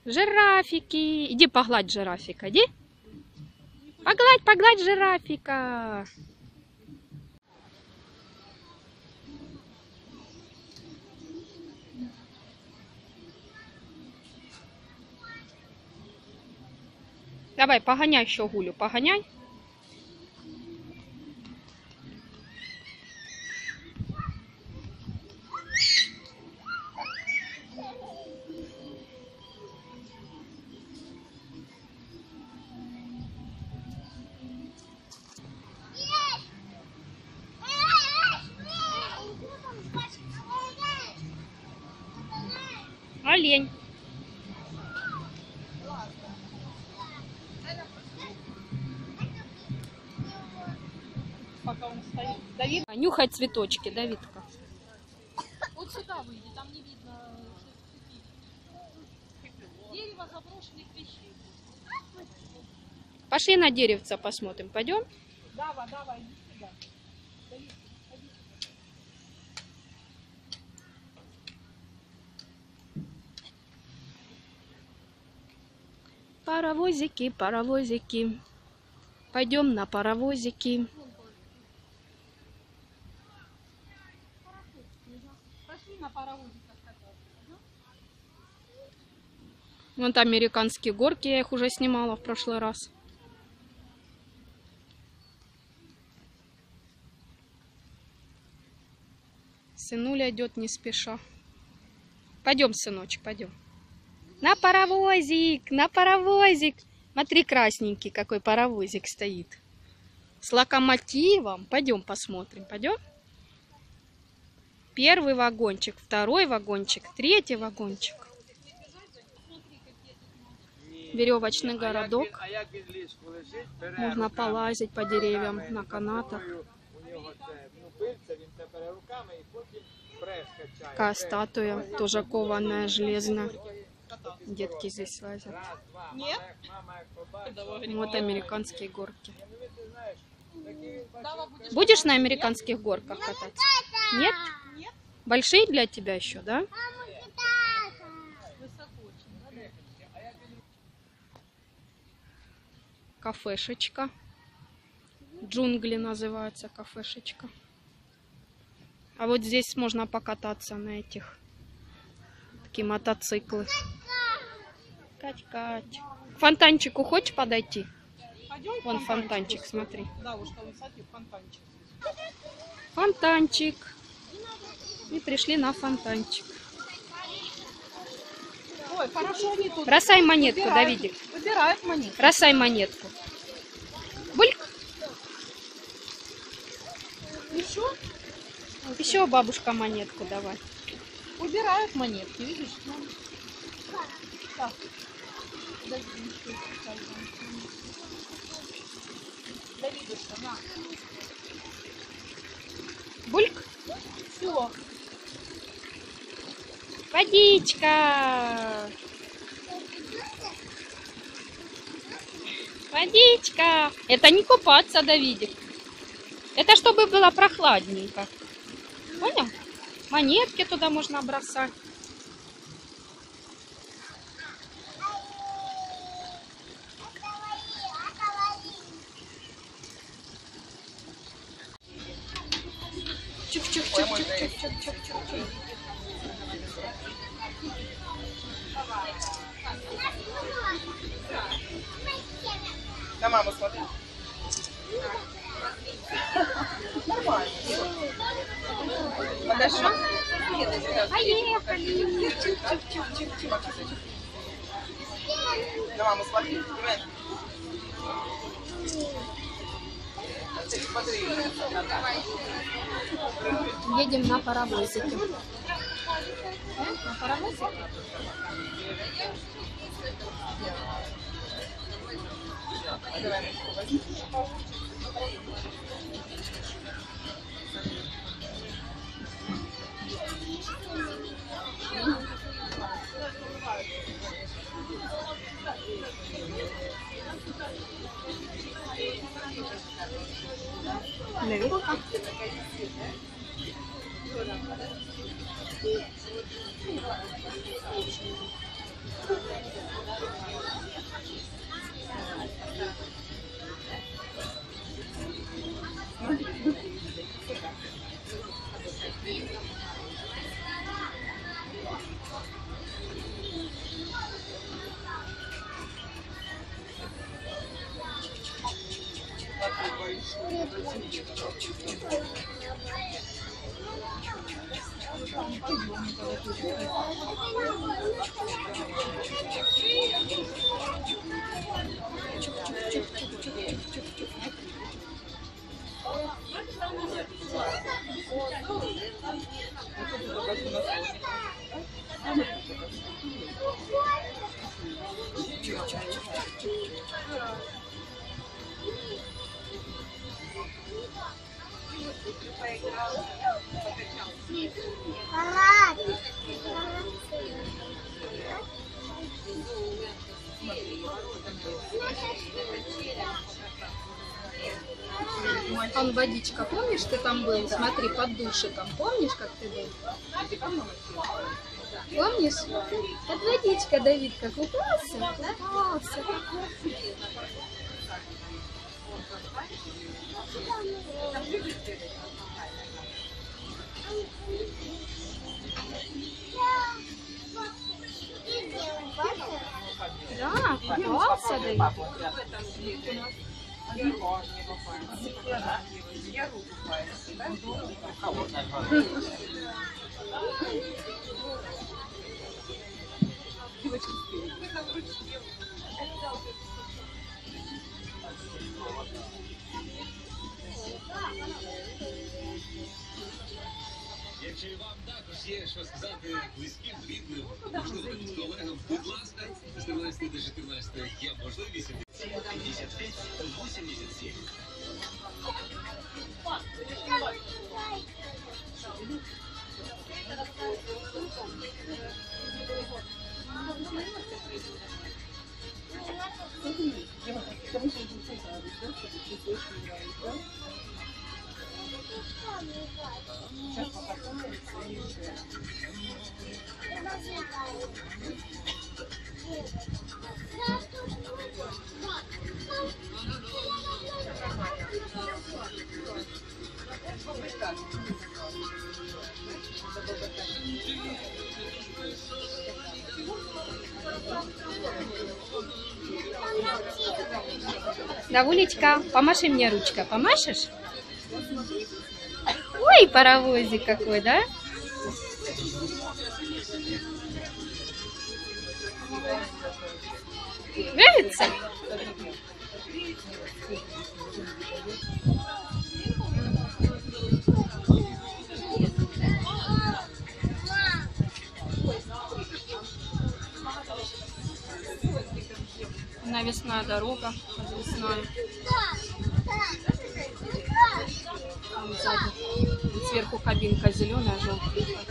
Жирафики. Иди погладь жирафика, иди. Погладь, погладь жирафика. Давай, погоняй еще Гулю, погоняй. Олень. Пока он стоит. Давид, Нюхай цветочки, Давидка. вот сюда выйди, там не видно. Дерево заброшенных вещей. Пошли на деревце посмотрим, пойдем? Давай, давай, иди сюда. Давид, иди. Паровозики, паровозики. Пойдем на паровозики. Пошли на паровозиках кататься. Вон там американские горки, я их уже снимала в прошлый раз. Сынуля идет не спеша. Пойдем, сыночек, пойдем. На паровозик, на паровозик. Смотри, красненький какой паровозик стоит. С локомотивом. Пойдем посмотрим, пойдем. Первый вагончик, второй вагончик, третий вагончик. Веревочный городок. Можно полазить по деревьям на канатах. Такая статуя, тоже кованая, железная. Детки здесь лазят. Нет? Вот американские горки. Будешь на американских горках кататься? Нет? Большие для тебя еще, да? Кафешечка. Джунгли называется кафешечка. А вот здесь можно покататься на этих. Такие мотоциклы. Кать-кать. К фонтанчику хочешь подойти? Пойдем Вон фонтанчик, смотри. Да, уж там, кстати, фонтанчик. Фонтанчик. И пришли на фонтанчик. Ой, хорошо они тут. Бросай монетку, выбирают, Давидик. Выбирают монетку. Бросай монетку. Бульк. Еще? Еще бабушка монетку давай. Убирают монетки, видишь? Так. Давидушка, на. Бульк. Все. Водичка. Водичка. Это не купаться, Давидик. Это чтобы было прохладненько. Понял? Монетки туда можно бросать. Чук-чук-чук-чук-чук-чук-чук-чук. На маму смотри. Нормально. Подошел? Поехали. На маму смотри. Смотри. Едем на паровозике. На паровозике? Наверное. Там водичка, помнишь, ты там был? Смотри, под душиком. Помнишь, как ты был? Помнишь? Под водичка, Давид, как купался? Купался. Да, купался, Давид. Якщо вам також є що сказати близьким, рідним, можливо, навіть колегам, будь ласка, з 13 до 14 є можливість 55 87. Давулечка, помаши мне ручкой. Помашешь? Ой, паровозик какой, да? Нравится? Навесная дорога, подвесная. Там сзади. Сверху кабинка зеленая, желтая.